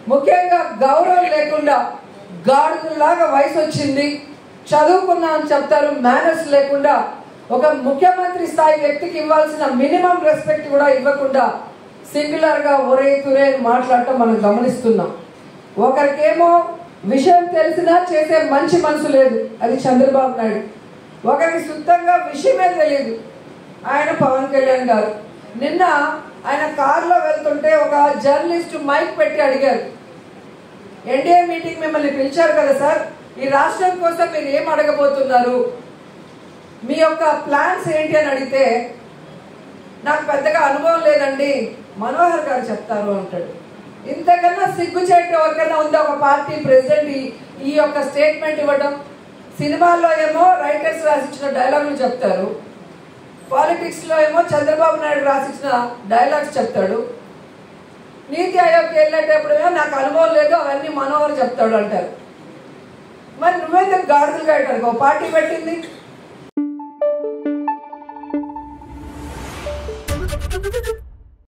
ముఖ్యంగా గౌరవం లేకుండా గాడులాగా వయసు వచ్చింది, చదువుకున్నా అని చెప్తారు, మేనర్స్ లేకుండా ఒక ముఖ్యమంత్రి స్థాయి వ్యక్తికి ఇవ్వాల్సిన మినిమం రెస్పెక్ట్ కూడా ఇవ్వకుండా సింగులర్ గా ఒరే తురే మాట్లాడటం మనం గమనిస్తున్నాం. ఒకరికేమో విషయం తెలిసినా చేసే మంచి మనసు లేదు, అది చంద్రబాబు నాయుడు. ఒకరికి శుద్ధంగా విషయమే తెలియదు, ఆయన పవన్ కళ్యాణ్ గారు. నిన్న ఆయన కారులో వెళ్తుంటే ఒక జర్నలిస్ట్ మైక్ పెట్టి అడిగారు, ఎన్డీఏ మీటింగ్ మిమ్మల్ని పిలిచారు కదా సార్, ఈ రాష్ట్రం కోసం మీరు ఏం అడగబోతున్నారు, మీ యొక్క ప్లాన్స్ ఏంటి అని అడిగితే నాకు పెద్దగా అనుభవం లేదండి, మనోహర్ గారు చెప్తారు అంటాడు. ఇంతకన్నా సిగ్గుచేటు ఎవరికైనా ఉందా ఒక పార్టీ ప్రెసిడెంట్ ఈ యొక్క స్టేట్మెంట్ ఇవ్వడం? సినిమాల్లో ఏమో రైటర్స్ రాసిచ్చిన డైలాగులు చెప్తారు, పాలిటిక్స్ లో ఏమో చంద్రబాబు నాయుడు రాసిచ్చిన డైలాగ్స్ చెప్తాడు, నీతి ఆయోగ్కి వెళ్ళేటప్పుడు ఏమో నాకు అనుభవం లేదు అవన్నీ మనోహర్ చెప్తాడు అంటారు. మరి నువ్వైతే గాడుదలుగా అంటారు, ఒక పార్టీ పెట్టింది.